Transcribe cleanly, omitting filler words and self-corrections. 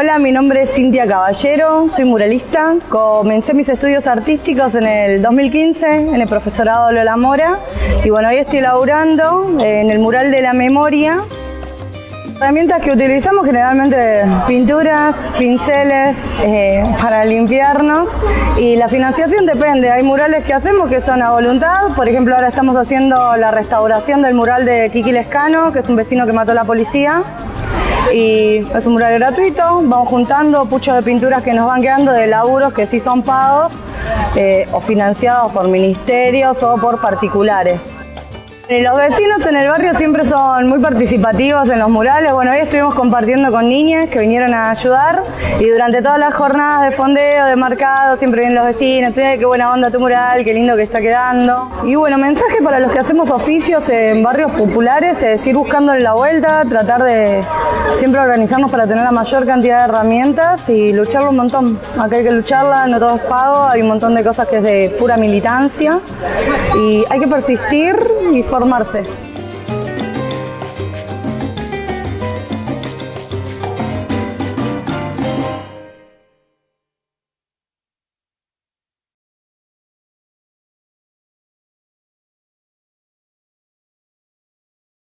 Hola, mi nombre es Cintia Caballero, soy muralista. Comencé mis estudios artísticos en el 2015 en el profesorado Lola Mora y bueno, hoy estoy laburando en el mural de la memoria. Herramientas que utilizamos generalmente pinturas, pinceles para limpiarnos y la financiación depende. Hay murales que hacemos que son a voluntad, por ejemplo ahora estamos haciendo la restauración del mural de Kiki Lescano, que es un vecino que mató a la policía. Y es un mural gratuito, vamos juntando puchos de pinturas que nos van quedando de laburos que sí son pagos o financiados por ministerios o por particulares. Los vecinos en el barrio siempre son muy participativos en los murales. Bueno, hoy estuvimos compartiendo con niñas que vinieron a ayudar y durante todas las jornadas de fondeo, de marcado, siempre vienen los vecinos, qué buena onda tu mural, qué lindo que está quedando. Y bueno, mensaje para los que hacemos oficios en barrios populares es ir buscando la vuelta, tratar de siempre organizarnos para tener la mayor cantidad de herramientas y lucharlo un montón. Acá hay que lucharla, no todo es pago, hay un montón de cosas que es de pura militancia y hay que persistir y formarse.